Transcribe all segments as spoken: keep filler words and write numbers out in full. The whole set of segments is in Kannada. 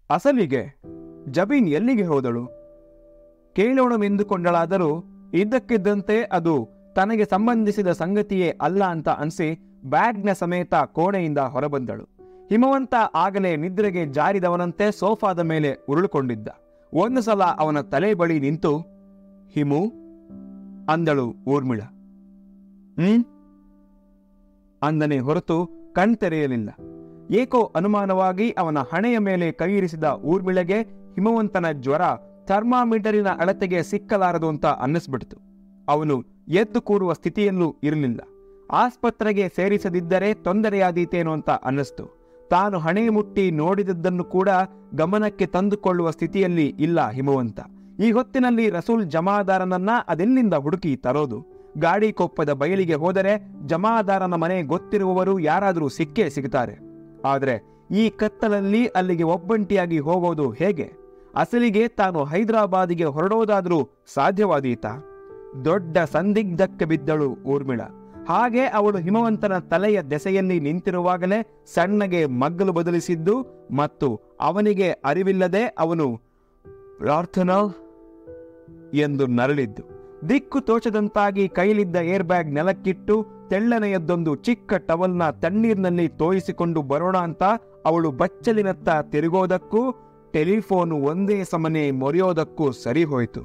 ಅಸಲಿಗೆ ಜಬೀನ್ ಎಲ್ಲಿಗೆ ಹೋದಳು? ಕೇಳೋಣವೆಂದುಕೊಂಡಳಾದರೂ ಇದ್ದಕ್ಕಿದ್ದಂತೆ ಅದು ತನಗೆ ಸಂಬಂಧಿಸಿದ ಸಂಗತಿಯೇ ಅಲ್ಲ ಅಂತ ಅನಿಸಿ ಬ್ಯಾಗ್ನ ಸಮೇತ ಕೋಣೆಯಿಂದ ಹೊರಬಂದಳು. ಹಿಮವಂತ ಆಗಲೇ ನಿದ್ರೆಗೆ ಜಾರಿದವನಂತೆ ಸೋಫಾದ ಮೇಲೆ ಉರುಳುಕೊಂಡಿದ್ದ. ಒಂದು ಸಲ ಅವನ ತಲೆ ಬಳಿ ನಿಂತು ಹಿಮು ಅಂದಳು ಊರ್ಮಿಳ. ಹ್ಮ್ ಅಂದನೆ ಹೊರತು ಕಣ್ತೆರೆಯಲಿಲ್ಲ. ಏಕೋ ಅನುಮಾನವಾಗಿ ಅವನ ಹಣೆಯ ಮೇಲೆ ಕೈಯಿರಿಸಿದ ಊರ್ಮಿಳೆಗೆ ಹಿಮವಂತನ ಜ್ವರ ಥರ್ಮಾಮೀಟರಿನ ಅಳತೆಗೆ ಸಿಕ್ಕಲಾರದು ಅಂತ ಅನ್ನಿಸ್ಬಿಡ್ತು. ಅವನು ಎದ್ದು ಕೂರುವ ಸ್ಥಿತಿಯಲ್ಲೂ ಇರಲಿಲ್ಲ. ಆಸ್ಪತ್ರೆಗೆ ಸೇರಿಸದಿದ್ದರೆ ತೊಂದರೆಯಾದೀತೇನೋ ಅಂತ ಅನ್ನಿಸ್ತು. ತಾನು ಹಣೆ ಮುಟ್ಟಿ ನೋಡಿದದ್ದನ್ನು ಕೂಡ ಗಮನಕ್ಕೆ ತಂದುಕೊಳ್ಳುವ ಸ್ಥಿತಿಯಲ್ಲಿ ಇಲ್ಲ ಹಿಮವಂತ. ಈ ಹೊತ್ತಿನಲ್ಲಿ ರಸೂಲ್ ಜಮಾದಾರನನ್ನ ಅದೆಲ್ಲಿಂದ ಹುಡುಕಿ ತರೋದು? ಗಾಡಿ ಕೊಪ್ಪದ ಬಯಲಿಗೆ ಹೋದರೆ ಜಮಾದಾರನ ಮನೆ ಗೊತ್ತಿರುವವರು ಯಾರಾದರೂ ಸಿಕ್ಕೇ ಸಿಗುತ್ತಾರೆ. ಆದರೆ ಈ ಕತ್ತಲಲ್ಲಿ ಅಲ್ಲಿಗೆ ಒಬ್ಬಂಟಿಯಾಗಿ ಹೋಗೋದು ಹೇಗೆ? ಅಸಲಿಗೆ ತಾನು ಹೈದರಾಬಾದಿಗೆ ಹೊರಡೋದಾದರೂ ಸಾಧ್ಯವಾದೀತ? ದೊಡ್ಡ ಸಂದಿಗ್ಧಕ್ಕೆ ಬಿದ್ದಳು ಊರ್ಮಿಳ. ಹಾಗೆ ಅವಳು ಹಿಮವಂತನ ತಲೆಯ ದೆಸೆಯಲ್ಲಿ ನಿಂತಿರುವಾಗಲೇ ಸಣ್ಣಗೆ ಮಗ್ಗಲು ಬದಲಿಸಿದ್ದು ಮತ್ತು ಅವನಿಗೆ ಅರಿವಿಲ್ಲದೆ ಅವನು ಪ್ರಾರ್ಥನಾ ಎಂದು ನರಳಿದ್ದು. ದಿಕ್ಕು ತೋಚದಂತಾಗಿ ಕೈಲಿದ್ದ ಏರ್ ಬ್ಯಾಗ್ ನೆಲಕ್ಕಿಟ್ಟು ತೆಳ್ಳನೆಯದ್ದೊಂದು ಚಿಕ್ಕ ಟವಲ್ನ ತಣ್ಣೀರಿನಲ್ಲಿ ತೋಯಿಸಿಕೊಂಡು ಬರೋಣ ಅಂತ ಅವಳು ಬಚ್ಚಲಿನತ್ತ ತಿರುಗೋದಕ್ಕೂ ಟೆಲಿಫೋನ್ ಒಂದೇ ಸಮನೆ ಮೊರೆಯೋದಕ್ಕೂ ಸರಿ ಹೋಯಿತು.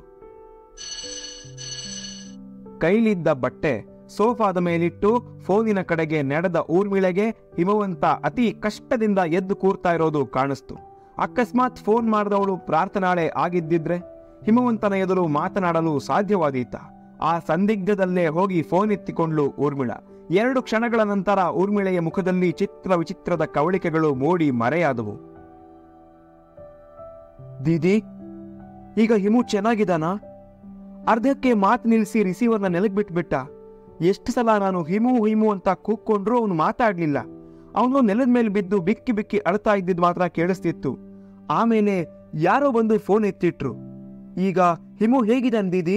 ಕೈಲಿದ್ದ ಬಟ್ಟೆ ಸೋಫಾದ ಮೇಲಿಟ್ಟು ಫೋನಿನ ಕಡೆಗೆ ನಡೆದ ಊರ್ಮಿಳೆಗೆ ಹಿಮವಂತ ಅತಿ ಕಷ್ಟದಿಂದ ಎದ್ದು ಕೂರ್ತಾ ಇರೋದು ಕಾಣಿಸ್ತು. ಅಕಸ್ಮಾತ್ ಫೋನ್ ಮಾಡಿದವಳು ಪ್ರಾರ್ಥನಾಳೆ ಆಗಿದ್ದಿದ್ರೆ ಹಿಮವಂತನ ಎದುರು ಮಾತನಾಡಲು ಸಾಧ್ಯವಾದೀತ? ಆ ಸಂದಿಗ್ಧದಲ್ಲೇ ಹೋಗಿ ಫೋನ್ ಎತ್ತಿಕೊಂಡ್ಲು ಊರ್ಮಿಳ. ಎರಡು ಕ್ಷಣಗಳ ನಂತರ ಊರ್ಮಿಳೆಯ ಮುಖದಲ್ಲಿ ಚಿತ್ರ ವಿಚಿತ್ರದ ಕವಳಿಕೆಗಳು ಮೂಡಿ ಮರೆಯಾದವು. ದೀದಿ, ಈಗ ಹಿಮು ಚೆನ್ನಾಗಿದ್ದಾನಾ? ಅರ್ಧಕ್ಕೆ ಮಾತು ನಿಲ್ಲಿಸಿ ರಿಸೀವರ್ನ ನೆಲಕ್ ಬಿಟ್ಬಿಟ್ಟ. ಎಷ್ಟು ಸಲ ನಾನು ಹಿಮು ಹಿಮು ಅಂತ ಕೂಕ್ಕೊಂಡ್ರು ಅವನು ಮಾತಾಡ್ಲಿಲ್ಲ. ಅವನು ನೆಲದ ಮೇಲೆ ಬಿದ್ದು ಬಿಕ್ಕಿ ಬಿಕ್ಕಿ ಅಳ್ತಾ ಇದ್ದಿದ್ದು ಮಾತ್ರ ಕೇಳಿಸ್ತಿತ್ತು. ಆಮೇಲೆ ಯಾರೋ ಬಂದು ಫೋನ್ ಎತ್ತಿಟ್ರು. ಈಗ ಹಿಮು ಹೇಗಿದ್ದಾನೆ ದೀದಿ?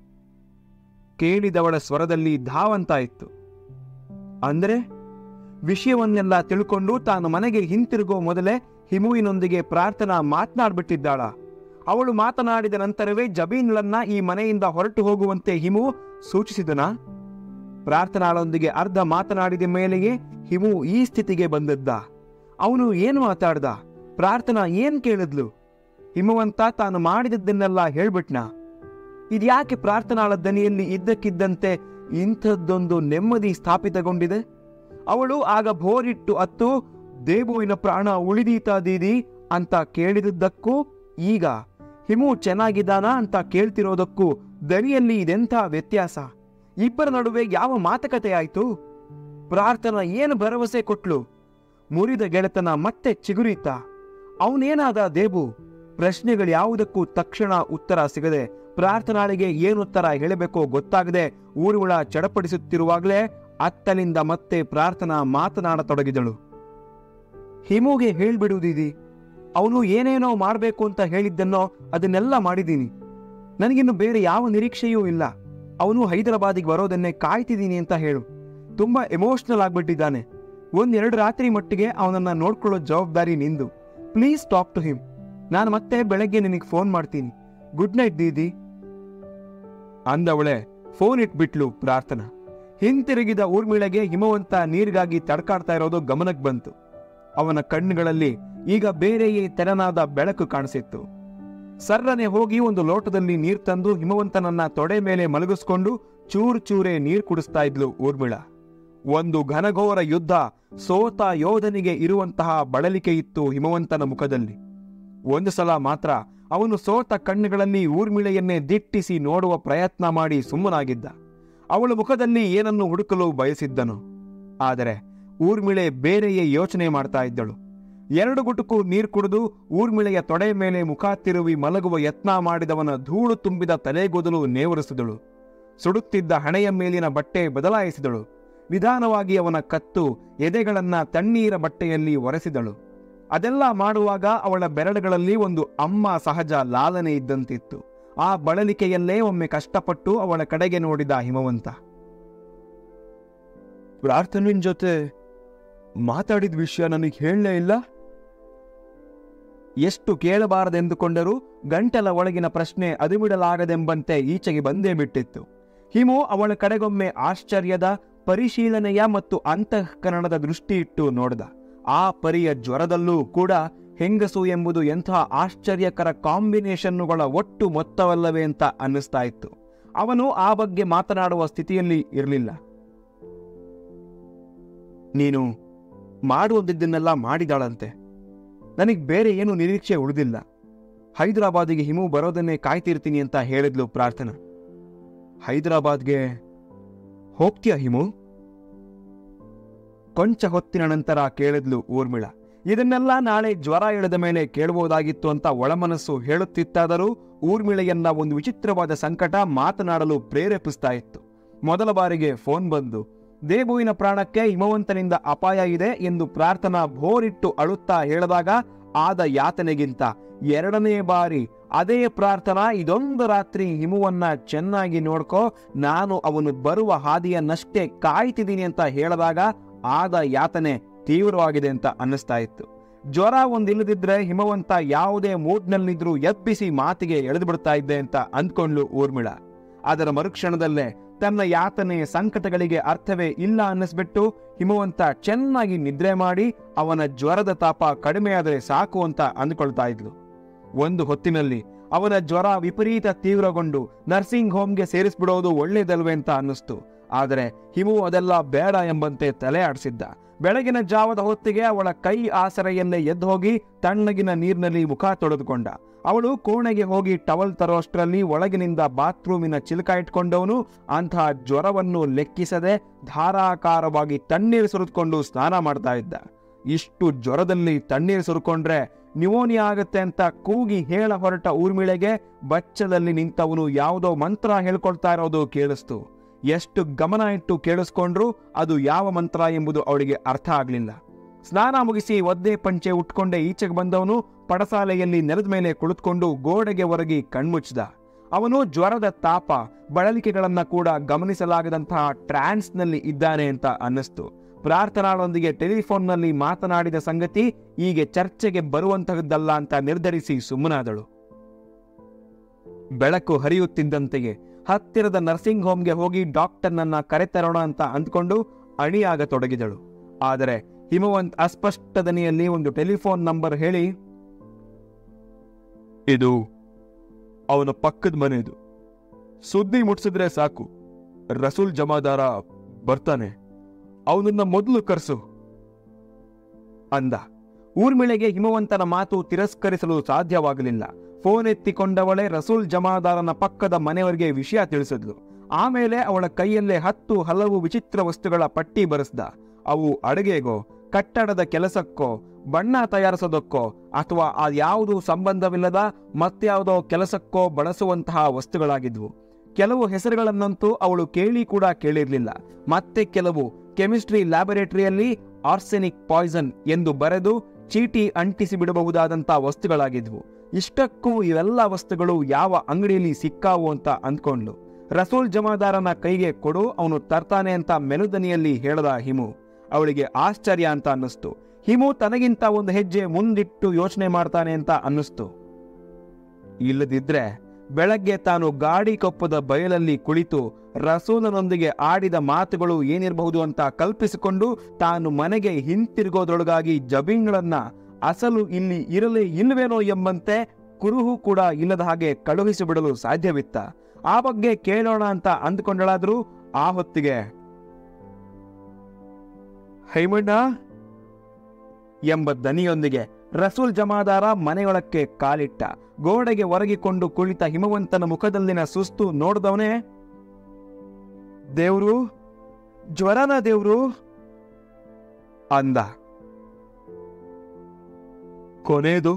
ಕೇಳಿದವಳ ಸ್ವರದಲ್ಲಿ ಧಾವಂತ ಇತ್ತು. ಅಂದ್ರೆ ವಿಷಯವನ್ನೆಲ್ಲ ತಿಳ್ಕೊಂಡು ತಾನು ಮನೆಗೆ ಹಿಂತಿರುಗೋ ಮೊದಲೇ ಹಿಮುವಿನೊಂದಿಗೆ ಪ್ರಾರ್ಥನಾ ಮಾತನಾಡ್ಬಿಟ್ಟಿದ್ದಾಳ. ಅವಳು ಮಾತನಾಡಿದ ನಂತರವೇ ಜಬೀನ್ಳನ್ನ ಈ ಮನೆಯಿಂದ ಹೊರಟು ಹೋಗುವಂತೆ ಹಿಮು ಸೂಚಿಸಿದನಾ? ಪ್ರಾರ್ಥನಾಳೊಂದಿಗೆ ಅರ್ಧ ಮಾತನಾಡಿದ ಮೇಲೆಯೇ ಹಿಮು ಈ ಸ್ಥಿತಿಗೆ ಬಂದದ್ದ. ಅವನು ಏನು ಮಾತಾಡ್ದ? ಪ್ರಾರ್ಥನಾ ಏನ್ ಕೇಳಿದ್ಲು? ಹಿಮವಂತ ತಾನು ಮಾಡಿದದ್ದನ್ನೆಲ್ಲ ಹೇಳ್ಬಿಟ್ನ. ಇದ್ಯಾಕೆ ಪ್ರಾರ್ಥನಾಳ ದನಿಯಲ್ಲಿ ಇದ್ದಕ್ಕಿದ್ದಂತೆ ಇಂಥದ್ದೊಂದು ನೆಮ್ಮದಿ ಸ್ಥಾಪಿತಗೊಂಡಿದೆ? ಅವಳು ಆಗ ಬೋರಿಟ್ಟು ಅತ್ತು ದೇಬುವಿನ ಪ್ರಾಣ ಉಳಿದೀತಾ ದೀದಿ ಅಂತ ಕೇಳಿದದ್ದಕ್ಕೂ ಈಗ ಹಿಮು ಚೆನ್ನಾಗಿದ್ದಾನಾ ಅಂತ ಕೇಳ್ತಿರೋದಕ್ಕೂ ದನಿಯಲ್ಲಿ ಇದೆಂಥ ವ್ಯತ್ಯಾಸ? ಇಬ್ಬರ ನಡುವೆ ಯಾವ ಮಾತುಕತೆ ಆಯ್ತು? ಪ್ರಾರ್ಥನಾ ಏನು ಭರವಸೆ ಕೊಟ್ಲು? ಮುರಿದ ಗೆಳೆತನ ಮತ್ತೆ ಚಿಗುರಿತ. ಅವನೇನಾದ ದೇಬು? ಪ್ರಶ್ನೆಗಳ್ಯಾವುದಕ್ಕೂ ತಕ್ಷಣ ಉತ್ತರ ಸಿಗದೆ ಪ್ರಾರ್ಥನಾಳಿಗೆ ಏನುತ್ತರ ಹೇಳಬೇಕೋ ಗೊತ್ತಾಗದೆ ಊರುಗಳ ಚಡಪಡಿಸುತ್ತಿರುವಾಗಲೇ ಅತ್ತಲಿಂದ ಮತ್ತೆ ಪ್ರಾರ್ಥನಾ ಮಾತನಾಡತೊಡಗಿದಳು. ಹಿಮುಗೆ ಹೇಳ್ಬಿಡುವುದಿದಿ, ಅವನು ಏನೇನೋ ಮಾಡಬೇಕು ಅಂತ ಹೇಳಿದ್ದನ್ನೋ ಅದನ್ನೆಲ್ಲ ಮಾಡಿದ್ದೀನಿ. ನನಗಿನ್ನು ಬೇರೆ ಯಾವ ನಿರೀಕ್ಷೆಯೂ ಇಲ್ಲ. ಅವನು ಹೈದರಾಬಾದಿಗೆ ಬರೋದನ್ನೇ ಕಾಯ್ತಿದ್ದೀನಿ ಅಂತ ಹೇಳು. ತುಂಬಾ ಎಮೋಷನಲ್ ಆಗ್ಬಿಟ್ಟಿದ್ದಾನೆ. ಒಂದೆರಡು ರಾತ್ರಿ ಮಟ್ಟಿಗೆ ಅವನನ್ನ ನೋಡ್ಕೊಳ್ಳೋ ಜವಾಬ್ದಾರಿ ನಿಂದು. Please talk to him. ನಾನು ಮತ್ತೆ ಬೆಳಗ್ಗೆ ನಿನಗೆ ಫೋನ್ ಮಾಡ್ತೀನಿ. ಗುಡ್ ನೈಟ್ ದೀದಿ ಅಂದವಳೆ ಫೋನ್ ಇಟ್ಬಿಟ್ಲು ಪ್ರಾರ್ಥನಾ. ಹಿಂತಿರುಗಿದ ಊರ್ಮಿಳೆಗೆ ಹಿಮವಂತ ನೀರಿಗಾಗಿ ತಡ್ಕಾಡ್ತಾ ಇರೋದು ಗಮನಕ್ಕೆ ಬಂತು. ಅವನ ಕಣ್ಣುಗಳಲ್ಲಿ ಈಗ ಬೇರೆಯೇ ತೆರನಾದ ಬೆಳಕು ಕಾಣಿಸಿತ್ತು. ಸರ್ರನೆ ಹೋಗಿ ಒಂದು ಲೋಟದಲ್ಲಿ ನೀರು ತಂದು ಹಿಮವಂತನನ್ನ ತೊಡೆ ಮೇಲೆ ಮಲಗಿಸ್ಕೊಂಡು ಚೂರು ಚೂರೇ ನೀರು ಕುಡಿಸ್ತಾ ಇದ್ಲು ಊರ್ಮಿಳ. ಒಂದು ಘನಘೋರ ಯುದ್ಧ ಸೋತ ಯೋಧನಿಗೆ ಇರುವಂತಹ ಬಳಲಿಕೆ ಇತ್ತು ಹಿಮವಂತನ ಮುಖದಲ್ಲಿ. ಒಂದು ಸಲ ಮಾತ್ರ ಅವನು ಸೋತ ಕಣ್ಣುಗಳಲ್ಲಿ ಊರ್ಮಿಳೆಯನ್ನೇ ದಿಟ್ಟಿಸಿ ನೋಡುವ ಪ್ರಯತ್ನ ಮಾಡಿ ಸುಮ್ಮನಾಗಿದ್ದ. ಅವಳ ಮುಖದಲ್ಲಿ ಏನನ್ನು ಹುಡುಕಲು ಬಯಸಿದ್ದನು. ಆದರೆ ಊರ್ಮಿಳೆ ಬೇರೆಯೇ ಯೋಚನೆ ಮಾಡ್ತಾ ಇದ್ದಳು. ಎರಡು ಗುಟುಕು ನೀರು ಕುಡಿದು ಊರ್ಮಿಳೆಯ ತೊಡೆ ಮೇಲೆ ಮುಖ ತಿರುವಿ ಮಲಗುವ ಯತ್ನ ಮಾಡಿದವನ ಧೂಳು ತುಂಬಿದ ತಲೆಗೂದಲು ನೇವರಿಸಿದಳು. ಸುಡುತ್ತಿದ್ದ ಹಣೆಯ ಮೇಲಿನ ಬಟ್ಟೆ ಬದಲಾಯಿಸಿದಳು. ನಿಧಾನವಾಗಿ ಅವನ ಕತ್ತು ಎದೆಗಳನ್ನ ತಣ್ಣೀರ ಬಟ್ಟೆಯಲ್ಲಿ ಒರೆಸಿದಳು. ಅದೆಲ್ಲ ಮಾಡುವಾಗ ಅವಳ ಬೆರಳುಗಳಲ್ಲಿ ಒಂದು ಅಮ್ಮ ಸಹಜ ಲಾಲನೆ ಇದ್ದಂತಿತ್ತು. ಆ ಬಳಲಿಕೆಯಲ್ಲೇ ಒಮ್ಮೆ ಕಷ್ಟಪಟ್ಟು ಅವಳ ಕಡೆಗೆ ನೋಡಿದ ಹಿಮವಂತ. ಪ್ರಾರ್ಥನಿನ್ ಜೊತೆ ಮಾತಾಡಿದ ವಿಷಯ ನನಗೆ ಹೇಳಲೇ ಇಲ್ಲ. ಎಷ್ಟು ಕೇಳಬಾರದೆಂದುಕೊಂಡರೂ ಗಂಟಲ ಒಳಗಿನ ಪ್ರಶ್ನೆ ಅದುಬಿಡಲಾಗದೆಂಬಂತೆ ಈಚೆಗೆ ಬಂದೇ ಬಿಟ್ಟಿತ್ತು. ಹಿಮು ಅವಳ ಕಡೆಗೊಮ್ಮೆ ಆಶ್ಚರ್ಯದ, ಪರಿಶೀಲನೆಯ ಮತ್ತು ಅಂತಃಕರಣದ ದೃಷ್ಟಿ ಇಟ್ಟು ನೋಡ್ದ. ಆ ಪರಿಯ ಜ್ವರದಲ್ಲೂ ಕೂಡ ಹೆಂಗಸು ಎಂಬುದು ಎಂಥ ಆಶ್ಚರ್ಯಕರ ಕಾಂಬಿನೇಷನ್ನುಗಳ ಒಟ್ಟು ಮೊತ್ತವಲ್ಲವೇ ಅಂತ ಅನ್ನಿಸ್ತಾ ಇತ್ತು. ಅವನು ಆ ಬಗ್ಗೆ ಮಾತನಾಡುವ ಸ್ಥಿತಿಯಲ್ಲಿ ಇರಲಿಲ್ಲ. ನೀನು ಮಾಡುವುದಿದ್ದನ್ನೆಲ್ಲ ಮಾಡಿದಾಳಂತೆ. ನನಗೆ ಬೇರೆ ಏನು ನಿರೀಕ್ಷೆ ಉಳಿದಿಲ್ಲ. ಹೈದರಾಬಾದಿಗೆ ಹಿಮು ಬರೋದನ್ನೇ ಕಾಯ್ತಿರ್ತೀನಿ ಅಂತ ಹೇಳಿದ್ಲು ಪ್ರಾರ್ಥನಾ. ಹೈದರಾಬಾದ್ಗೆ ಹೋಗ್ತೀಯ ಹಿಮು? ಕೊಂಚ ಹೊತ್ತಿನ ನಂತರ ಕೇಳಿದ್ಲು ಊರ್ಮಿಳಾ. ಇದನ್ನೆಲ್ಲ ನಾಳೆ ಜ್ವರ ಇಳಿದ ಮೇಲೆ ಕೇಳಬಹುದಾಗಿತ್ತು ಅಂತ ಒಳಮನಸ್ಸು ಹೇಳುತ್ತಿತ್ತಾದರೂ ಊರ್ಮಿಳೆಯನ್ನ ಒಂದು ವಿಚಿತ್ರವಾದ ಸಂಕಟ ಮಾತನಾಡಲು ಪ್ರೇರೇಪಿಸ್ತಾ ಇತ್ತು. ಮೊದಲ ಬಾರಿಗೆ ಫೋನ್ ಬಂದು ದೇಬುವಿನ ಪ್ರಾಣಕ್ಕೆ ಹಿಮವಂತನಿಂದ ಅಪಾಯ ಇದೆ ಎಂದು ಪ್ರಾರ್ಥನಾ ಭೋರಿಟ್ಟು ಅಳುತ್ತಾ ಹೇಳಿದಾಗ ಆದ ಯಾತನೆಗಿಂತ ಎರಡನೇ ಬಾರಿ ಅದೇ ಪ್ರಾರ್ಥನಾ ಇದೊಂದು ರಾತ್ರಿ ಹಿಮುವನ್ನ ಚೆನ್ನಾಗಿ ನೋಡ್ಕೋ, ನಾನು ಅವನು ಬರುವ ಹಾದಿಯನ್ನಷ್ಟೇ ಕಾಯ್ತಿದ್ದೀನಿ ಅಂತ ಹೇಳಿದಾಗ ಆದ ಯಾತನೆ ತೀವ್ರವಾಗಿದೆ ಅಂತ ಅನ್ನಿಸ್ತಾ ಇತ್ತು. ಜ್ವರ ಒಂದಿಲ್ಲದಿದ್ರೆ ಹಿಮವಂತ ಯಾವುದೇ ಮೂಡ್ನಲ್ಲಿದ್ರೂ ಎಬ್ಬಿಸಿ ಮಾತಿಗೆ ಎಳೆದು ಬಿಡ್ತಾ ಇದ್ದೆ ಅಂತ ಅಂದ್ಕೊಂಡ್ಲು ಊರ್ಮಿಳಾ. ಅದರ ಮರುಕ್ಷಣದಲ್ಲೇ ತನ್ನ ಯಾತನೆ ಸಂಕಟಗಳಿಗೆ ಅರ್ಥವೇ ಇಲ್ಲ ಅನ್ನಿಸ್ಬಿಟ್ಟು ಹಿಮವಂತ ಚೆನ್ನಾಗಿ ನಿದ್ರೆ ಮಾಡಿ ಅವನ ಜ್ವರದ ತಾಪ ಕಡಿಮೆಯಾದರೆ ಸಾಕು ಅಂತ ಅಂದ್ಕೊಳ್ತಾ ಇದ್ಲು. ಒಂದು ಹೊತ್ತಿನಲ್ಲಿ ಅವನ ಜ್ವರ ವಿಪರೀತ ತೀವ್ರಗೊಂಡು ನರ್ಸಿಂಗ್ ಹೋಮ್ಗೆ ಸೇರಿಸ್ಬಿಡೋದು ಒಳ್ಳೇದಲ್ವೇ ಅಂತ ಅನ್ನಿಸ್ತು. ಆದರೆ ಹಿಮು ಅದೆಲ್ಲ ಬೇಡ ಎಂಬಂತೆ ತಲೆ ಆಡಿಸಿದ್ದ. ಬೆಳಗಿನ ಜಾವದ ಹೊತ್ತಿಗೆ ಅವಳ ಕೈ ಆಸರೆಯಲ್ಲೇ ಎದ್ದು ಹೋಗಿ ತಣ್ಣಗಿನ ನೀರಿನಲ್ಲಿ ಮುಖ ತೊಳೆದುಕೊಂಡ. ಅವಳು ಕೋಣೆಗೆ ಹೋಗಿ ಟವಲ್ ತರೋಷ್ಟರಲ್ಲಿ ಒಳಗಿನಿಂದ ಬಾತ್ರೂಮಿನ ಚಿಲಕ ಇಟ್ಕೊಂಡವನು ಅಂತಹ ಜ್ವರವನ್ನು ಲೆಕ್ಕಿಸದೆ ಧಾರಾಕಾರವಾಗಿ ತಣ್ಣೀರು ಸುರಿದುಕೊಂಡು ಸ್ನಾನ ಮಾಡ್ತಾ ಇದ್ದ. ಇಷ್ಟು ಜ್ವರದಲ್ಲಿ ತಣ್ಣೀರು ಸುರ್ಕೊಂಡ್ರೆ ನ್ಯೂಮೋನಿಯಾ ಆಗತ್ತೆ ಅಂತ ಕೂಗಿ ಹೇಳ ಹೊರಟ ಊರ್ಮಿಳೆಗೆ ಬಚ್ಚಲಲ್ಲಿ ನಿಂತವನು ಯಾವುದೋ ಮಂತ್ರ ಹೇಳ್ಕೊಳ್ತಾ ಇರೋದು ಕೇಳಿಸ್ತು. ಎಷ್ಟು ಗಮನ ಇಟ್ಟು ಕೇಳಿಸ್ಕೊಂಡ್ರು ಅದು ಯಾವ ಮಂತ್ರ ಎಂಬುದು ಅವಳಿಗೆ ಅರ್ಥ ಆಗ್ಲಿಲ್ಲ. ಸ್ನಾನ ಮುಗಿಸಿ ಒದ್ದೆ ಪಂಚೆ ಉಟ್ಕೊಂಡೆ ಈಚೆಗೆ ಬಂದವನು ಪಡಸಾಲೆಯಲ್ಲಿ ನೆಲದ ಮೇಲೆ ಕುಳಿತುಕೊಂಡು ಗೋಡೆಗೆ ಒರಗಿ ಕಣ್ಮುಚ್ಚಿದ. ಅವನು ಜ್ವರದ ತಾಪ ಬಳಲಿಕೆಗಳನ್ನ ಕೂಡ ಗಮನಿಸಲಾಗದಂತಹ ಟ್ರಾನ್ಸ್ನಲ್ಲಿ ಇದ್ದಾನೆ ಅಂತ ಅನ್ನಿಸ್ತು. ಪ್ರಾರ್ಥನಾಳೊಂದಿಗೆ ಟೆಲಿಫೋನ್ನಲ್ಲಿ ಮಾತನಾಡಿದ ಸಂಗತಿ ಈಗ ಚರ್ಚೆಗೆ ಬರುವಂತಹದ್ದಲ್ಲ ಅಂತ ನಿರ್ಧರಿಸಿ ಸುಮ್ಮನಾದಳು. ಬೆಳಕು ಹರಿಯುತ್ತಿದ್ದಂತೆಯೇ ಹತ್ತಿರದ ನರ್ಸಿಂಗ್ ಹೋಮ್ಗೆ ಹೋಗಿ ಡಾಕ್ಟರ್ನನ್ನ ಕರೆತರೋಣ ಅಂತ ಅಂದ್ಕೊಂಡು ಅಣಿಯಾಗತೊಡಗಿದಳು. ಆದರೆ ಹಿಮವಂತ್ ಅಸ್ಪಷ್ಟ ದನಿಯಲ್ಲಿ ಒಂದು ಟೆಲಿಫೋನ್ ನಂಬರ್ ಹೇಳಿ, ಇದು ಅವನ ಪಕ್ಕದ ಮನೆಯದು, ಸುದ್ದಿ ಮುಟ್ಸಿದ್ರೆ ಸಾಕು, ರಸೂಲ್ ಜಮಾದಾರ ಬರ್ತಾನೆ, ಅವನನ್ನ ಮೊದಲು ಕರೆಸು ಅಂದ. ಊರ್ಮಿಳೆಗೆ ಹಿಮವಂತನ ಮಾತು ತಿರಸ್ಕರಿಸಲು ಸಾಧ್ಯವಾಗಲಿಲ್ಲ. ಫೋನ್ ಎತ್ತಿಕೊಂಡವಳೆ ರಸೂಲ್ ಜಮಾದಾರನ ಪಕ್ಕದ ಮನೆಯವರಿಗೆ ವಿಷಯ ತಿಳಿಸಿದ್ಲು. ಆಮೇಲೆ ಅವಳ ಕೈಯಲ್ಲೇ ಹತ್ತು ಹಲವು ವಿಚಿತ್ರ ವಸ್ತುಗಳ ಪಟ್ಟಿ ಬರೆಸ್ದ. ಅವು ಅಡುಗೆಗೋ, ಕಟ್ಟಡದ ಕೆಲಸಕ್ಕೋ, ಬಣ್ಣ ತಯಾರಿಸೋದಕ್ಕೋ ಅಥವಾ ಅದ್ಯಾವುದೂ ಸಂಬಂಧವಿಲ್ಲದ ಮತ್ಯಾವುದೋ ಕೆಲಸಕ್ಕೋ ಬಳಸುವಂತಹ ವಸ್ತುಗಳಾಗಿದ್ವು. ಕೆಲವು ಹೆಸರುಗಳನ್ನಂತೂ ಅವಳು ಕೇಳಿ ಕೂಡ ಕೇಳಿರ್ಲಿಲ್ಲ. ಮತ್ತೆ ಕೆಲವು ಕೆಮಿಸ್ಟ್ರಿ ಲ್ಯಾಬೊರೇಟರಿಯಲ್ಲಿ ಆರ್ಸೆನಿಕ್ ಪಾಯ್ಸನ್ ಎಂದು ಬರೆದು ಚೀಟಿ ಅಂಟಿಸಿ ಬಿಡಬಹುದಾದಂಥ ವಸ್ತುಗಳಾಗಿದ್ವು. ಇಷ್ಟಕ್ಕೂ ಇವೆಲ್ಲ ವಸ್ತುಗಳು ಯಾವ ಅಂಗಡಿಯಲ್ಲಿ ಸಿಕ್ಕಾವು ಅಂತ ಅಂದ್ಕೊಂಡ್ಲು. ರಸೂಲ್ ಜಮಾದಾರನ ಕೈಗೆ ಕೊಡು, ಅವನು ತರ್ತಾನೆ ಅಂತ ಮೆಲುದನಿಯಲ್ಲಿ ಹೇಳದ ಹಿಮು. ಅವಳಿಗೆ ಆಶ್ಚರ್ಯ ಅಂತ ಅನ್ನಿಸ್ತು. ಹಿಮು ತನಗಿಂತ ಒಂದು ಹೆಜ್ಜೆ ಮುಂದಿಟ್ಟು ಯೋಚನೆ ಮಾಡ್ತಾನೆ ಅಂತ ಅನ್ನಿಸ್ತು. ಇಲ್ಲದಿದ್ರೆ ಬೆಳಗ್ಗೆ ತಾನು ಗಾಡಿ ಕೊಪ್ಪದ ಬಯಲಲ್ಲಿ ಕುಳಿತು ರಸೂಲನೊಂದಿಗೆ ಆಡಿದ ಮಾತುಗಳು ಏನಿರಬಹುದು ಅಂತ ಕಲ್ಪಿಸಿಕೊಂಡು ತಾನು ಮನೆಗೆ ಹಿಂತಿರುಗೋದ್ರೊಳಗಾಗಿ ಜಬೀನ್ಗಳನ್ನ ಅಸಲು ಇಲ್ಲಿ ಇರಲೇ ಇಲ್ವೇನೋ ಎಂಬಂತೆ ಕುರುಹು ಕೂಡ ಇಲ್ಲದ ಹಾಗೆ ಕಳುಹಿಸಿಬಿಡಲು ಸಾಧ್ಯವಿತ್ತ. ಆ ಬಗ್ಗೆ ಕೇಳೋಣ ಅಂತ ಅಂದ್ಕೊಂಡಳಾದ್ರೂ ಆ ಹೊತ್ತಿಗೆ ಹೈಮಣ್ಣ ಎಂಬ ದನಿಯೊಂದಿಗೆ ರಸೂಲ್ ಜಮಾದಾರ ಮನೆಯೊಳಕ್ಕೆ ಕಾಲಿಟ್ಟ. ಗೋಡೆಗೆ ಒರಗಿಕೊಂಡು ಕುಳಿತ ಹಿಮವಂತನ ಮುಖದಲ್ಲಿನ ಸುಸ್ತು ನೋಡಿದವನೇ, ದೇವ್ರು, ಜ್ವರನ ದೇವ್ರು ಅಂದ. ಕೊನೆದು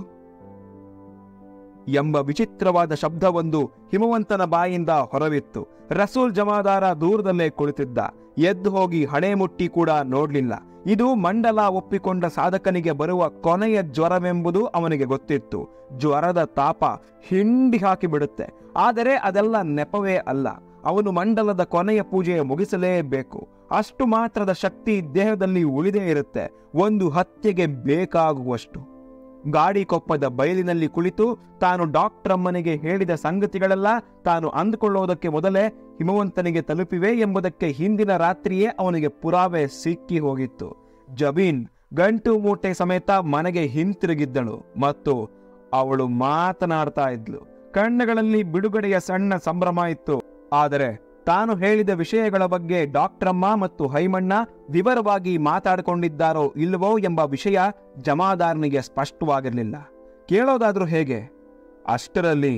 ಎಂಬ ವಿಚಿತ್ರವಾದ ಶಬ್ದವೊಂದು ಹಿಮವಂತನ ಬಾಯಿಂದ ಹೊರವಿತ್ತು. ರಸೂಲ್ ಜಮಾದಾರ ದೂರದಲ್ಲೇ ಕುಳಿತಿದ್ದ. ಎದ್ದು ಹೋಗಿ ಹಣೆ ಮುಟ್ಟಿ ಕೂಡ ನೋಡ್ಲಿಲ್ಲ. ಇದು ಮಂಡಲ ಒಪ್ಪಿಕೊಂಡ ಸಾಧಕನಿಗೆ ಬರುವ ಕೊನೆಯ ಜ್ವರವೆಂಬುದು ಅವನಿಗೆ ಗೊತ್ತಿತ್ತು. ಜ್ವರದ ತಾಪ ಹಿಂಡಿ ಹಾಕಿ ಬಿಡುತ್ತೆ. ಆದರೆ ಅದೆಲ್ಲ ನೆಪವೇ ಅಲ್ಲ. ಅವನು ಮಂಡಲದ ಕೊನೆಯ ಪೂಜೆ ಮುಗಿಸಲೇಬೇಕು. ಅಷ್ಟು ಮಾತ್ರದ ಶಕ್ತಿ ದೇಹದಲ್ಲಿ ಉಳಿದೇ ಇರುತ್ತೆ, ಒಂದು ಹತ್ಯೆಗೆ ಬೇಕಾಗುವಷ್ಟು. ಗಾಡಿ ಕೊಪ್ಪದ ಬಯಲಿನಲ್ಲಿ ಕುಳಿತು ತಾನು ಡಾಕ್ಟರಮ್ಮನಿಗೆ ಹೇಳಿದ ಸಂಗತಿಗಳೆಲ್ಲ ತಾನು ಅಂದುಕೊಳ್ಳೋದಕ್ಕೆ ಮೊದಲೇ ಹಿಮವಂತನಿಗೆ ತಲುಪಿವೆ ಎಂಬುದಕ್ಕೆ ಹಿಂದಿನ ರಾತ್ರಿಯೇ ಅವನಿಗೆ ಪುರಾವೆ ಸಿಕ್ಕಿ ಹೋಗಿತ್ತು. ಜಬೀನ್ ಗಂಟು ಮೂಟೆ ಸಮೇತ ಮನೆಗೆ ಹಿಂತಿರುಗಿದ್ದಳು ಮತ್ತು ಅವಳು ಮಾತನಾಡ್ತಾ ಇದ್ಲು. ಕಣ್ಣುಗಳಲ್ಲಿ ಬಿಡುಗಡೆಯ ಸಣ್ಣ ಸಂಭ್ರಮ ಇತ್ತು. ಆದರೆ ತಾನು ಹೇಳಿದ ವಿಷಯಗಳ ಬಗ್ಗೆ ಡಾಕ್ಟರಮ್ಮ ಮತ್ತು ಹೈಮಣ್ಣ ವಿವರವಾಗಿ ಮಾತಾಡಿಕೊಂಡಿದ್ದಾರೋ ಇಲ್ಲವೋ ಎಂಬ ವಿಷಯ ಜಮಾದಾರನಿಗೆ ಸ್ಪಷ್ಟವಾಗಿರಲಿಲ್ಲ. ಕೇಳೋದಾದ್ರೂ ಹೇಗೆ? ಅಷ್ಟರಲ್ಲಿ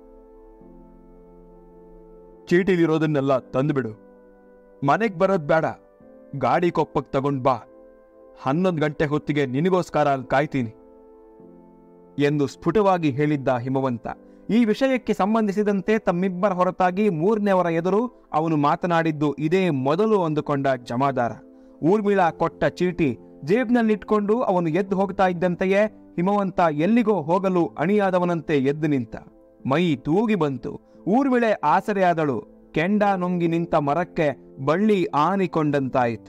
ಚೀಟಿಲಿರೋದನ್ನೆಲ್ಲ ತಂದುಬಿಡು, ಮನೆಗ್ ಬರೋದ್ ಬೇಡ, ಗಾಡಿ ಕೊಪ್ಪಕ್ಕೆ ತಗೊಂಡ್ ಬಾ, ಹನ್ನೊಂದು ಗಂಟೆ ಹೊತ್ತಿಗೆ ನಿನಗೋಸ್ಕರ ಅಲ್ಲಿ ಕಾಯ್ತೀನಿ ಎಂದು ಸ್ಫುಟವಾಗಿ ಹೇಳಿದ್ದ ಹಿಮವಂತ. ಈ ವಿಷಯಕ್ಕೆ ಸಂಬಂಧಿಸಿದಂತೆ ತಮ್ಮಿಬ್ಬರ ಹೊರತಾಗಿ ಮೂರನೇವರ ಎದುರು ಅವನು ಮಾತನಾಡಿದ್ದು ಇದೇ ಮೊದಲು ಅಂದುಕೊಂಡ ಜಮಾದಾರ. ಊರ್ಮಿಳಾ ಕೊಟ್ಟ ಚೀಟಿ ಜೇಬ್ನಲ್ಲಿಟ್ಕೊಂಡು ಅವನು ಎದ್ದು ಹೋಗ್ತಾ ಇದ್ದಂತೆಯೇ ಹಿಮವಂತ ಎಲ್ಲಿಗೋ ಹೋಗಲು ಅಣಿಯಾದವನಂತೆ ಎದ್ದು ನಿಂತ. ಮೈ ತೂಗಿ ಬಂತು. ಊರ್ಮಿಳೆ ಆಸರೆಯಾದಳು. ಕೆಂಡ ನುಂಗಿ ನಿಂತ ಮರಕ್ಕೆ ಬಳ್ಳಿ ಆನಿಕೊಂಡಂತಾಯಿತು.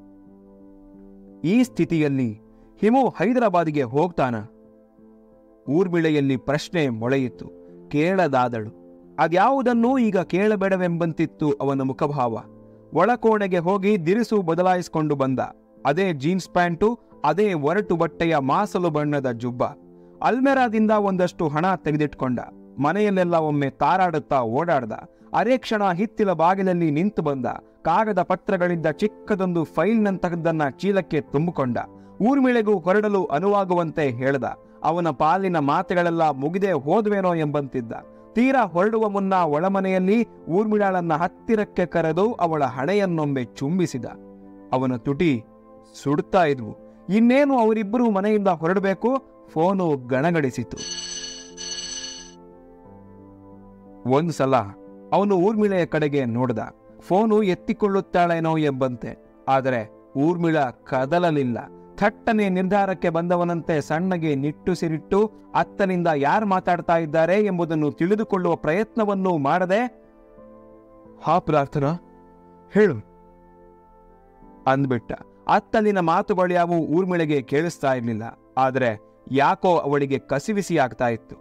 ಈ ಸ್ಥಿತಿಯಲ್ಲಿ ಹಿಮು ಹೈದರಾಬಾದಿಗೆ ಹೋಗ್ತಾನ? ಊರ್ಮಿಳೆಯಲ್ಲಿ ಪ್ರಶ್ನೆ ಮೊಳೆಯಿತು. ಕೇಳದಾದಳು. ಅದ್ಯಾವುದನ್ನೂ ಈಗ ಕೇಳಬೇಡವೆಂಬಂತಿತ್ತು ಅವನ ಮುಖಭಾವ. ಒಳಕೋಣೆಗೆ ಹೋಗಿ ದಿರಿಸು ಬದಲಾಯಿಸಿಕೊಂಡು ಬಂದ. ಅದೇ ಜೀನ್ಸ್ ಪ್ಯಾಂಟು, ಅದೇ ಒರಟು ಬಟ್ಟೆಯ ಮಾಸಲು ಬಣ್ಣದ ಜುಬ್ಬ. ಅಲ್ಮೆರಾದಿಂದ ಒಂದಷ್ಟು ಹಣ ತೆಗೆದಿಟ್ಕೊಂಡ. ಮನೆಯಲ್ಲೆಲ್ಲ ಒಮ್ಮೆ ತಾರಾಡುತ್ತಾ ಓಡಾಡ್ದ. ಅರೆ ಕ್ಷಣ ಹಿತ್ತಿಲ ಬಾಗಿಲಲ್ಲಿ ನಿಂತು ಬಂದ. ಕಾಗದ ಪತ್ರಗಳಿಂದ ಚಿಕ್ಕದೊಂದು ಫೈಲ್ನಂತಹದ್ದನ್ನ ಚೀಲಕ್ಕೆ ತುಂಬಿಕೊಂಡ. ಊರ್ಮಿಳೆಗೂ ಹೊರಡಲು ಅನುವಾಗುವಂತೆ ಹೇಳ್ದ. ಅವನ ಪಾಲಿನ ಮಾತುಗಳೆಲ್ಲ ಮುಗಿದೇ ಹೋದ್ವೇನೋ ಎಂಬಂತಿದ್ದ. ತೀರಾ ಹೊರಡುವ ಮುನ್ನ ಒಳಮನೆಯಲ್ಲಿ ಊರ್ಮಿಳಾಳನ್ನ ಹತ್ತಿರಕ್ಕೆ ಕರೆದು ಅವಳ ಹಣೆಯನ್ನೊಮ್ಮೆ ಚುಂಬಿಸಿದ. ಅವನ ತುಟಿ ಸುಡ್ತಾ ಇದ್ವು. ಇನ್ನೇನು ಅವರಿಬ್ಬರು ಮನೆಯಿಂದ ಹೊರಡಬೇಕು. ಫೋನು ಗಣಗಡಿಸಿತು. ಒಂದು ಸಲ ಅವನು ಊರ್ಮಿಳೆಯ ಕಡೆಗೆ ನೋಡ್ದ. ಫೋನು ಎತ್ತಿಕೊಳ್ಳುತ್ತಾಳೇನೋ ಎಂಬಂತೆ. ಆದರೆ ಊರ್ಮಿಳಾ ಕದಲಲಿಲ್ಲ. ಥಟ್ಟನೆ ನಿರ್ಧಾರಕ್ಕೆ ಬಂದವನಂತೆ ಸಣ್ಣಗೆ ನಿಟ್ಟುಸಿರಿಟ್ಟು ಅತ್ತನಿಂದ ಯಾರು ಮಾತಾಡ್ತಾ ಇದ್ದಾರೆ ಎಂಬುದನ್ನು ತಿಳಿದುಕೊಳ್ಳುವ ಪ್ರಯತ್ನವನ್ನೂ ಮಾಡದೆ, ಹಾ ಪ್ರಾರ್ಥನಾ, ಹೇಳು ಅಂದ್ಬಿಟ್ಟ. ಅತ್ತಲಿನ ಮಾತುಗಳ್ಯಾವು ಊರ್ಮಿಳೆಗೆ ಕೇಳಿಸ್ತಾ ಇರಲಿಲ್ಲ. ಆದರೆ ಯಾಕೋ ಅವಳಿಗೆ ಕಸಿವಿಸಿ ಆಗ್ತಾ ಇತ್ತು.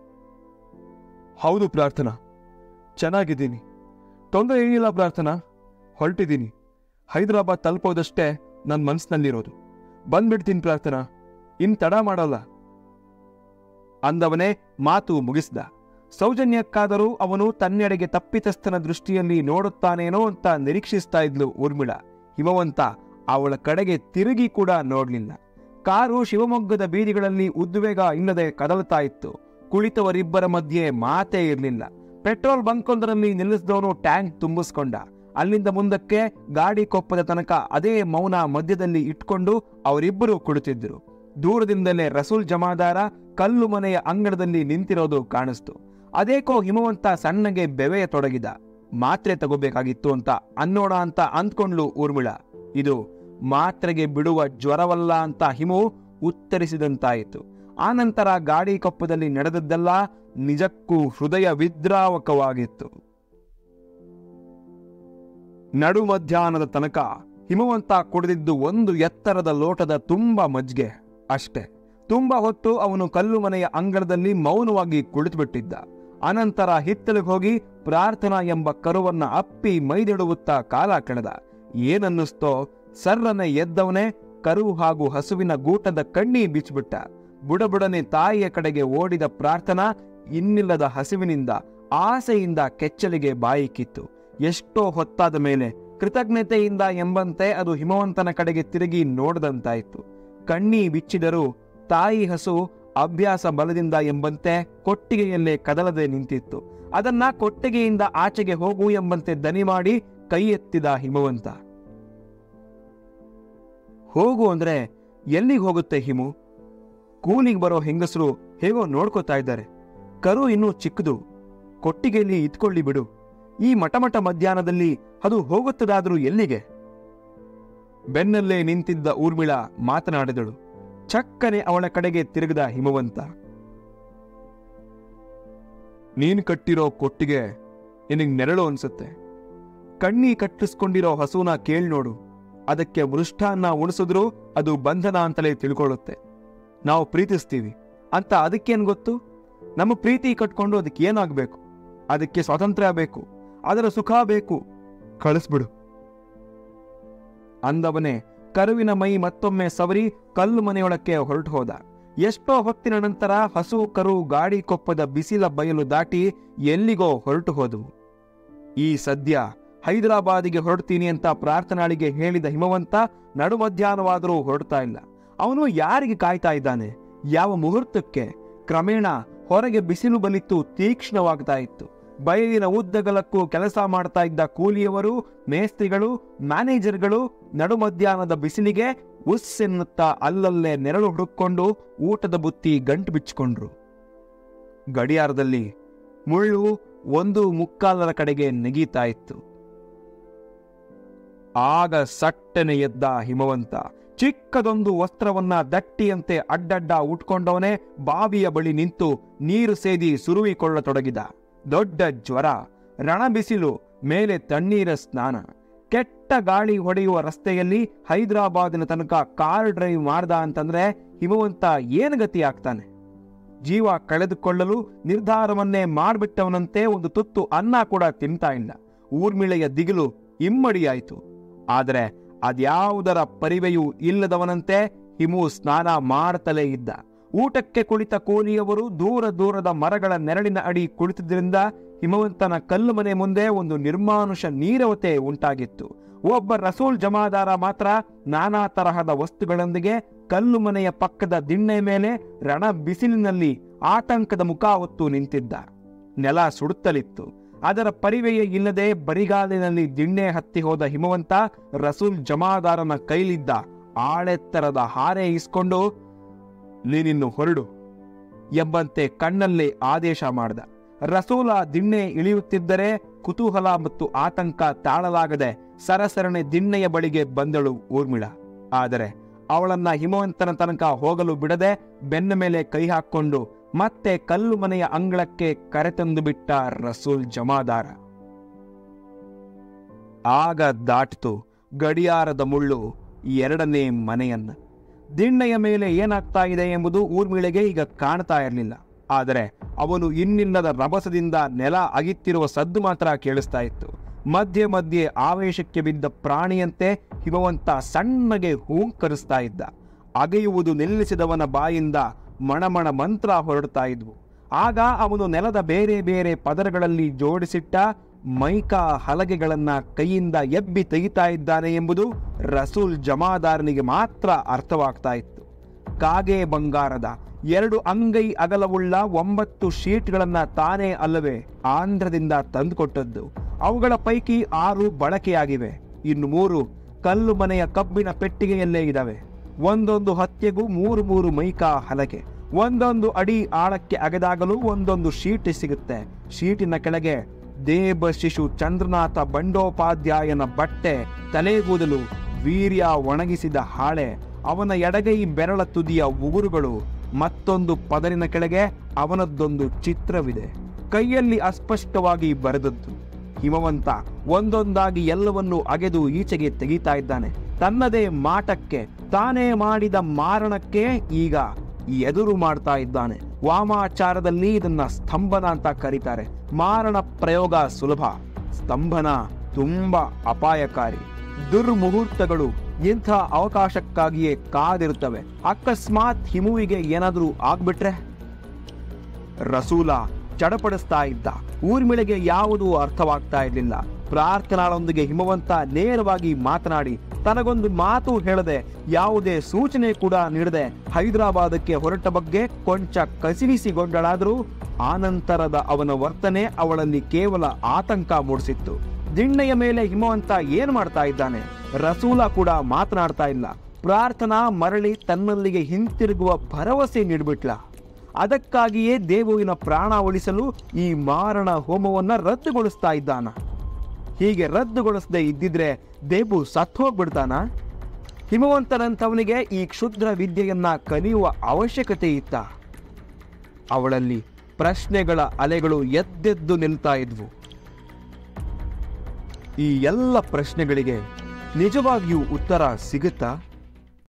ಹೌದು ಪ್ರಾರ್ಥನಾ, ಚೆನ್ನಾಗಿದ್ದೀನಿ, ತೊಂದರೆ ಏನಿಲ್ಲ ಪ್ರಾರ್ಥನಾ, ಹೊರಟಿದ್ದೀನಿ. ಹೈದರಾಬಾದ್ ತಲುಪೋದಷ್ಟೇ ನನ್ನ ಮನಸ್ಸಿನಲ್ಲಿರೋದು. ಬಂದ್ಬಿಡ್ತೀನಿ ಪ್ರಾರ್ಥನಾ, ಇನ್ ತಡ ಮಾಡಲ್ಲ ಅಂದವನೇ ಮಾತು ಮುಗಿಸ್ದ. ಸೌಜನ್ಯಕ್ಕಾದರೂ ಅವನು ತನ್ನೆಡೆಗೆ ತಪ್ಪಿತಸ್ಥನ ದೃಷ್ಟಿಯಲ್ಲಿ ನೋಡುತ್ತಾನೇನೋ ಅಂತ ನಿರೀಕ್ಷಿಸ್ತಾ ಇದ್ಲು ಊರ್ಮಿಳಾ. ಹಿಮವಂತ ಅವಳ ಕಡೆಗೆ ತಿರುಗಿ ಕೂಡ ನೋಡ್ಲಿಲ್ಲ. ಕಾರು ಶಿವಮೊಗ್ಗದ ಬೀದಿಗಳಲ್ಲಿ ಉದ್ವೇಗ ಇಲ್ಲದೆ ಕದಲ್ತಾ ಇತ್ತು. ಕುಳಿತವರಿಬ್ಬರ ಮಧ್ಯೆ ಮಾತೇ ಇರಲಿಲ್ಲ. ಪೆಟ್ರೋಲ್ ಬಂಕೊಂದರಲ್ಲಿ ನಿಲ್ಲಿಸಿದವನು ಟ್ಯಾಂಕ್ ತುಂಬಿಸ್ಕೊಂಡ. ಅಲ್ಲಿಂದ ಮುಂದಕ್ಕೆ ಗಾಡಿ ಕೊಪ್ಪದ ತನಕ ಅದೇ ಮೌನ ಮಧ್ಯದಲ್ಲಿ ಇಟ್ಕೊಂಡು ಅವರಿಬ್ಬರು ಕುಳಿತಿದ್ರು. ದೂರದಿಂದಲೇ ರಸೂಲ್ ಜಮಾದಾರ ಕಲ್ಲು ಮನೆಯ ಅಂಗಡದಲ್ಲಿ ನಿಂತಿರೋದು ಕಾಣಿಸ್ತು. ಅದೇಕೋ ಹಿಮವಂತ ಸಣ್ಣಗೆ ಬೆವೆಯ ತೊಡಗಿದ. ಮಾತ್ರೆ ತಗೋಬೇಕಾಗಿತ್ತು ಅಂತ ಅನ್ನೋಣ ಅಂತ ಅಂದ್ಕೊಂಡ್ಲು ಊರ್ಮಿಳಾ. ಇದು ಮಾತ್ರೆಗೆ ಬಿಡುವ ಜ್ವರವಲ್ಲ ಅಂತ ಹಿಮು ಉತ್ತರಿಸಿದಂತಾಯಿತು. ಆನಂತರ ಗಾಡಿ ಕೊಪ್ಪದಲ್ಲಿ ನಡೆದದ್ದೆಲ್ಲ ನಿಜಕ್ಕೂ ಹೃದಯ ವಿದ್ರಾವಕವಾಗಿತ್ತು. ನಡು ಮಧ್ಯಾಹ್ನದ ತನಕ ಹಿಮವಂತ ಕುಡಿದಿದ್ದು ಒಂದು ಎತ್ತರದ ಲೋಟದ ತುಂಬ ಮಜ್ಜಿಗೆ ಅಷ್ಟೇ. ತುಂಬ ಹೊತ್ತು ಅವನು ಕಲ್ಲು ಮನೆಯ ಅಂಗಳದಲ್ಲಿ ಮೌನವಾಗಿ ಕುಳಿತುಬಿಟ್ಟಿದ್ದ. ಅನಂತರ ಹಿತ್ತಲಿಗೆ ಹೋಗಿ ಪ್ರಾರ್ಥನಾ ಎಂಬ ಕರುವನ್ನ ಅಪ್ಪಿ ಮೈದಿಡುತ್ತಾ ಕಾಲ ಕಳೆದ. ಏನನ್ನಿಸ್ತೋ ಸರ್ರನೆ ಎದ್ದವನೇ ಕರು ಹಾಗೂ ಹಸುವಿನ ಗೂಟದ ಕಣ್ಣಿ ಬಿಚ್ಚಿಬಿಟ್ಟ. ಬುಡಬುಡನೆ ತಾಯಿಯ ಕಡೆಗೆ ಓಡಿದ ಪ್ರಾರ್ಥನಾ ಇನ್ನಿಲ್ಲದ ಹಸಿವಿನಿಂದ ಆಸೆಯಿಂದ ಕೆಚ್ಚಲಿಗೆ ಬಾಯಿ ಕಿತ್ತು. ಎಷ್ಟೋ ಹೊತ್ತಾದ ಮೇಲೆ ಕೃತಜ್ಞತೆಯಿಂದ ಎಂಬಂತೆ ಅದು ಹಿಮವಂತನ ಕಡೆಗೆ ತಿರುಗಿ ನೋಡದಂತಾಯಿತು. ಕಣ್ಣಿ ಬಿಚ್ಚಿದರೂ ತಾಯಿ ಹಸು ಅಭ್ಯಾಸ ಬಲದಿಂದ ಎಂಬಂತೆ ಕೊಟ್ಟಿಗೆಯಲ್ಲೇ ಕದಲದೆ ನಿಂತಿತ್ತು. ಅದನ್ನ ಕೊಟ್ಟಿಗೆಯಿಂದ ಆಚೆಗೆ ಹೋಗು ಎಂಬಂತೆ ದನಿ ಮಾಡಿ ಕೈ ಎತ್ತಿದ ಹಿಮವಂತ. ಹೋಗು ಅಂದ್ರೆ ಎಲ್ಲಿಗೆ ಹೋಗುತ್ತೆ ಹಿಮು? ಕೂಲಿಗೆ ಬರೋ ಹೆಂಗಸರು ಹೇಗೋ ನೋಡ್ಕೋತಾ ಇದ್ದಾರೆ. ಕರು ಇನ್ನೂ ಚಿಕ್ಕದು, ಕೊಟ್ಟಿಗೆಯಲ್ಲಿ ಇತ್ಕೊಳ್ಳಿ ಬಿಡು. ಈ ಮಟಮಟ ಮಧ್ಯಾಹ್ನದಲ್ಲಿ ಅದು ಹೋಗುತ್ತದಾದ್ರೂ ಎಲ್ಲಿಗೆ? ಬೆನ್ನಲ್ಲೇ ನಿಂತಿದ್ದ ಊರ್ಮಿಳಾ ಮಾತನಾಡಿದಳು. ಚಕ್ಕನೆ ಅವಳ ಕಡೆಗೆ ತಿರುಗಿದ ಹಿಮವಂತ. ನೀನು ಕಟ್ಟಿರೋ ಕೊಟ್ಟಿಗೆ ನಿನಗೆ ನೆರಳು ಅನ್ಸುತ್ತೆ. ಕಣ್ಣಿ ಕಟ್ಟಿಸ್ಕೊಂಡಿರೋ ಹಸುನ ಕೇಳ್ ನೋಡು. ಅದಕ್ಕೆ ಮೃಷ್ಟಾನ್ನ ಉಣಿಸಿದ್ರೂ ಅದು ಬಂಧನ ಅಂತಲೇ ತಿಳ್ಕೊಳ್ಳುತ್ತೆ. ನಾವು ಪ್ರೀತಿಸ್ತೀವಿ ಅಂತ ಅದಕ್ಕೇನು ಗೊತ್ತು? ನಮ್ಮ ಪ್ರೀತಿ ಕಟ್ಕೊಂಡು ಅದಕ್ಕೆ ಏನಾಗಬೇಕು? ಅದಕ್ಕೆ ಸ್ವಾತಂತ್ರ್ಯ ಬೇಕು, ಅದರ ಸುಖ ಬೇಕು, ಕಳಿಸ್ಬಿಡು ಅಂದವನೇ ಕರುವಿನ ಮೈ ಮತ್ತೊಮ್ಮೆ ಸವರಿ ಕಲ್ಲು ಮನೆಯೊಳಕ್ಕೆ ಹೊರಟು ಹೋದ. ಎಷ್ಟೋ ಹೊತ್ತಿನ ನಂತರ ಹಸು ಕರು ಗಾಡಿ ಕೊಪ್ಪದ ಬಿಸಿಲ ಬಯಲು ದಾಟಿ ಎಲ್ಲಿಗೋ ಹೊರಟು ಹೋದವು. ಈ ಸದ್ಯ ಹೈದರಾಬಾದಿಗೆ ಹೊರಡ್ತೀನಿ ಅಂತ ಪ್ರಾರ್ಥನಾಳಿಗೆ ಹೇಳಿದ ಹಿಮವಂತ ನಡು ಮಧ್ಯಾಹ್ನವಾದರೂ ಹೊರಡ್ತಾ ಇಲ್ಲ. ಅವನು ಯಾರಿಗೆ ಕಾಯ್ತಾ ಇದ್ದಾನೆ? ಯಾವ ಮುಹೂರ್ತಕ್ಕೆ? ಕ್ರಮೇಣ ಹೊರಗೆ ಬಿಸಿಲು ಬಲಿತು ತೀಕ್ಷ್ಣವಾಗ್ತಾ ಇತ್ತು. ಬಯಲಿನ ಉದ್ದಗಲಕ್ಕೂ ಕೆಲಸ ಮಾಡ್ತಾ ಇದ್ದ ಕೂಲಿಯವರು, ಮೇಸ್ತ್ರಿಗಳು, ಮ್ಯಾನೇಜರ್ಗಳು ನಡು ಮಧ್ಯಾಹ್ನದ ಬಿಸಿಲಿಗೆ ಉಸ್ಸೆನ್ನುತ್ತಾ ಅಲ್ಲಲ್ಲೇ ನೆರಳು ಹುಡುಕೊಂಡು ಊಟದ ಬುತ್ತಿ ಗಂಟು ಬಿಚ್ಚಿಕೊಂಡ್ರು. ಗಡಿಯಾರದಲ್ಲಿ ಮುಳ್ಳು ಒಂದು ಮುಕ್ಕಾಲರ ಕಡೆಗೆ ನೆಗೀತಾ ಇತ್ತು. ಆಗ ಸಟ್ಟನೆ ಎದ್ದ ಹಿಮವಂತ. ಚಿಕ್ಕದೊಂದು ವಸ್ತ್ರವನ್ನ ದಟ್ಟಿಯಂತೆ ಅಡ್ಡಡ್ಡ ಉಟ್ಕೊಂಡವನೇ ಬಾವಿಯ ಬಳಿ ನಿಂತು ನೀರು ಸೇದಿ ಸುರುವಿಕೊಳ್ಳತೊಡಗಿದ. ದೊಡ್ಡ ಜ್ವರ, ರಣಬಿಸಿಲು, ಮೇಲೆ ತಣ್ಣೀರ ಸ್ನಾನ. ಕೆಟ್ಟ ಗಾಳಿ ಹೊಡೆಯುವ ರಸ್ತೆಯಲ್ಲಿ ಹೈದರಾಬಾದಿನ ತನಕ ಕಾರ್ ಡ್ರೈವ್ ಮಾಡ್ದ ಅಂತಂದ್ರೆ ಹಿಮವಂತ ಏನು ಗತಿ ಆಗ್ತಾನೆ? ಜೀವ ಕಳೆದುಕೊಳ್ಳಲು ನಿರ್ಧಾರವನ್ನೇ ಮಾಡ್ಬಿಟ್ಟವನಂತೆ ಒಂದು ತುತ್ತು ಅನ್ನ ಕೂಡ ತಿಂತಾ ಇಲ್ಲ. ಊರ್ಮಿಳೆಯ ದಿಗಿಲು ಇಮ್ಮಡಿಯಾಯಿತು. ಆದರೆ ಅದ್ಯಾವುದರ ಪರಿವೆಯೂ ಇಲ್ಲದವನಂತೆ ಹಿಮು ಸ್ನಾನ ಮಾಡ್ತಲೇ ಇದ್ದ. ಊಟಕ್ಕೆ ಕುಳಿತ ಕೂಲಿಯವರು ದೂರ ದೂರದ ಮರಗಳ ನೆರಳಿನ ಅಡಿ ಕುಳಿತಿದ್ದರಿಂದ ಹಿಮವಂತನ ಕಲ್ಲು ಮನೆ ಮುಂದೆ ಒಂದು ನಿರ್ಮಾನುಷ ನೀರವತೆ ಉಂಟಾಗಿತ್ತು. ಒಬ್ಬ ರಸೂಲ್ ಜಮಾದಾರ ಮಾತ್ರ ನಾನಾ ತರಹದ ವಸ್ತುಗಳೊಂದಿಗೆ ಕಲ್ಲು ಮನೆಯ ಪಕ್ಕದ ದಿಣ್ಣೆ ಮೇಲೆ ರಣ ಬಿಸಿಲಿನಲ್ಲಿ ಆತಂಕದ ಮುಖ ಹೊತ್ತು ನಿಂತಿದ್ದ. ನೆಲ ಸುಡುತ್ತಲಿತ್ತು. ಅದರ ಪರಿವೆಯೇ ಇಲ್ಲದೆ ಬರಿಗಾಲಿನಲ್ಲಿ ದಿಣ್ಣೆ ಹತ್ತಿ ಹೋದ ಹಿಮವಂತ ರಸೂಲ್ ಜಮಾದಾರನ ಕೈಲಿದ್ದ ಆಳೆತ್ತರದ ಹಾರೆ ಇಸ್ಕೊಂಡು ನೀನಿನ್ನು ಹೊರಡು ಎಂಬಂತೆ ಕಣ್ಣಲ್ಲೇ ಆದೇಶ ಮಾಡಿದ. ರಸೂಲ ದಿಣ್ಣೆ ಇಳಿಯುತ್ತಿದ್ದರೆ ಕುತೂಹಲ ಮತ್ತು ಆತಂಕ ತಾಳಲಾಗದೆ ಸರಸರಣೆ ದಿಣ್ಣೆಯ ಬಳಿಗೆ ಬಂದಳು ಊರ್ಮಿಳ. ಆದರೆ ಅವಳನ್ನ ಹಿಮವಂತನ ತನಕ ಹೋಗಲು ಬಿಡದೆ ಬೆನ್ನ ಮೇಲೆ ಕೈ ಹಾಕ್ಕೊಂಡು ಮತ್ತೆ ಕಲ್ಲು ಮನೆಯ ಅಂಗಳಕ್ಕೆ ಕರೆತಂದು ಬಿಟ್ಟ ರಸೂಲ್ ಜಮಾದಾರ. ಆಗ ದಾಟಿತು ಗಡಿಯಾರದ ಮುಳ್ಳು ಎರಡನೇ ಮನೆಯನ್ನ. ದಿಣ್ಣೆಯ ಮೇಲೆ ಏನಾಗ್ತಾ ಇದೆ ಎಂಬುದು ಊರ್ಮಿಳೆಗೆ ಈಗ ಕಾಣ್ತಾ ಇರಲಿಲ್ಲ. ಆದರೆ ಅವನು ಇನ್ನಿಲ್ಲದ ರಭಸದಿಂದ ನೆಲ ಅಗಿತ್ತಿರುವ ಸದ್ದು ಮಾತ್ರ ಕೇಳಿಸ್ತಾ ಇತ್ತು. ಮಧ್ಯೆ ಮಧ್ಯೆ ಆವೇಶಕ್ಕೆ ಬಿದ್ದ ಪ್ರಾಣಿಯಂತೆ ಹಿಮವಂತ ಸಣ್ಣಗೆ ಹೂಂಕರಿಸ್ತಾ ಇದ್ದ. ಅಗೆಯುವುದು ನಿಲ್ಲಿಸಿದವನ ಬಾಯಿಂದ ಮಣಮಣ ಮಂತ್ರ ಹೊರಡ್ತಾ ಇದ್ವು. ಆಗ ಅವನು ನೆಲದ ಬೇರೆ ಬೇರೆ ಪದರಗಳಲ್ಲಿ ಜೋಡಿಸಿಟ್ಟ ಮೈಕಾ ಹಲಗೆಗಳನ್ನ ಕೈಯಿಂದ ಎಬ್ಬಿ ತೆಗಿತಾ ಇದ್ದಾನೆ ಎಂಬುದು ರಸೂಲ್ ಜಮಾದಾರನಿಗೆ ಮಾತ್ರ ಅರ್ಥವಾಗ್ತಾ ಇತ್ತು. ಕಾಗೆ ಬಂಗಾರದ ಎರಡು ಅಂಗೈ ಅಗಲವುಳ್ಳ ಒಂಬತ್ತು ಶೀಟ್ಗಳನ್ನ ತಾನೇ ಅಲ್ಲವೇ ಆಂಧ್ರದಿಂದ ತಂದುಕೊಟ್ಟದ್ದು. ಅವುಗಳ ಪೈಕಿ ಆರು ಬಳಕೆಯಾಗಿವೆ. ಇನ್ನು ಮೂರು ಕಲ್ಲು ಮನೆಯ ಕಬ್ಬಿನ ಪೆಟ್ಟಿಗೆಯಲ್ಲೇ ಇದ್ದಾವೆ. ಒಂದೊಂದು ಹತ್ಯೆಗೂ ಮೂರು ಮೂರು ಮೈಕಾ ಹಲಗೆ. ಒಂದೊಂದು ಅಡಿ ಆಳಕ್ಕೆ ಅಗೆದಾಗಲೂ ಒಂದೊಂದು ಶೀಟ್ ಸಿಗುತ್ತೆ. ಶೀಟಿನ ಕೆಳಗೆ ದೇವ ಶಿಶು ಚಂದ್ರನಾಥ ಬಂಡೋಪಾಧ್ಯಾಯನ ಬಟ್ಟೆ, ತಲೆಗೂದಲು, ವೀರ್ಯ ಒಣಗಿಸಿದ ಹಾಳೆ, ಅವನ ಎಡಗೈ ಬೆರಳ ತುದಿಯ ಉಗುರುಗಳು. ಮತ್ತೊಂದು ಪದರಿನ ಕೆಳಗೆ ಅವನದ್ದೊಂದು ಚಿತ್ರವಿದೆ, ಕೈಯಲ್ಲಿ ಅಸ್ಪಷ್ಟವಾಗಿ ಬರೆದದ್ದು. ಹಿಮವಂತ ಒಂದೊಂದಾಗಿ ಎಲ್ಲವನ್ನೂ ಅಗೆದು ಈಚೆಗೆ ತೆಗೀತಾ ಇದ್ದಾನೆ. ತನ್ನದೇ ಮಾಟಕ್ಕೆ, ತಾನೇ ಮಾಡಿದ ಮಾರಣಕ್ಕೆ ಈಗ ಎದುರು ಮಾಡ್ತಾ ಇದ್ದಾನೆ. ವಾಮಾಚಾರದಲ್ಲಿ ಇದನ್ನ ಸ್ತಂಭನ ಅಂತ ಕರೀತಾರೆ. ಮಾರಣ ಪ್ರಯೋಗ ಸುಲಭ, ಸ್ತಂಭನ ತುಂಬಾ ಅಪಾಯಕಾರಿ. ದುರ್ಮುಹೂರ್ತಗಳು ಇಂಥ ಅವಕಾಶಕ್ಕಾಗಿಯೇ ಕಾದಿರುತ್ತವೆ. ಅಕಸ್ಮಾತ್ ಹಿಮುವಿಗೆ ಏನಾದರೂ ಆಗ್ಬಿಟ್ರೆ? ರಸೂಲ ಚಡಪಡಿಸ್ತಾ ಇದ್ದ. ಊರ್ಮಿಳೆಗೆ ಯಾವುದೂ ಅರ್ಥವಾಗ್ತಾ ಇರಲಿಲ್ಲ. ಪ್ರಾರ್ಥನಾಳೊಂದಿಗೆ ಹಿಮವಂತ ನೇರವಾಗಿ ಮಾತನಾಡಿ ತನಗೊಂದು ಮಾತು ಹೇಳದೆ, ಯಾವುದೇ ಸೂಚನೆ ಕೂಡ ನೀಡದೆ ಹೈದರಾಬಾದಕ್ಕೆ ಹೊರಟ ಬಗ್ಗೆ ಕೊಂಚ ಕಸಿವಿಸಿಗೊಂಡಳಾದರೂ ಆನಂತರದ ಅವನ ವರ್ತನೆ ಅವಳಲ್ಲಿ ಕೇವಲ ಆತಂಕ ಮೂಡಿಸಿತ್ತು. ದಿಣ್ಣೆಯ ಮೇಲೆ ಹಿಮವಂತ ಏನು ಮಾಡ್ತಾ ಇದ್ದಾನೆ? ರಸೂಲ ಕೂಡ ಮಾತನಾಡ್ತಾ ಇಲ್ಲ. ಪ್ರಾರ್ಥನಾ ಮರಳಿ ತನ್ನಲ್ಲಿಗೆ ಹಿಂತಿರುಗುವ ಭರವಸೆ ನೀಡಿಬಿಟ್ಲ. ಅದಕ್ಕಾಗಿಯೇ ದೇವುವಿನ ಪ್ರಾಣ ಉಳಿಸಲು ಈ ಮಾರಣ ಹೋಮವನ್ನ ರದ್ದುಗೊಳಿಸ್ತಾ ಇದ್ದಾನ. ಹೀಗೆ ರದ್ದುಗೊಳಿಸದೆ ಇದ್ದಿದ್ರೆ ದೇವು ಸತ್ತು ಹೋಗ್ಬಿಡ್ತಾನ? ಹಿಮವಂತನಂಥವನಿಗೆ ಈ ಕ್ಷುದ್ರ ವಿದ್ಯೆಯನ್ನ ಕಲಿಯುವ ಅವಶ್ಯಕತೆ ಇತ್ತ? ಅವಳಲ್ಲಿ ಪ್ರಶ್ನೆಗಳ ಅಲೆಗಳು ಎದ್ದೆದ್ದು ನಿಲ್ತಾ ಇದ್ವು. ಈ ಎಲ್ಲ ಪ್ರಶ್ನೆಗಳಿಗೆ ನಿಜವಾಗಿಯೂ ಉತ್ತರ ಸಿಗುತ್ತಾ?